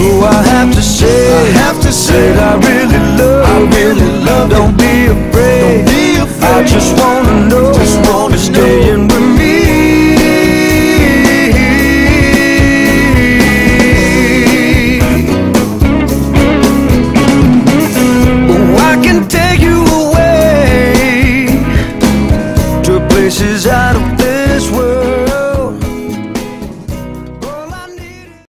So I have to say that I really love you. Don't be afraid.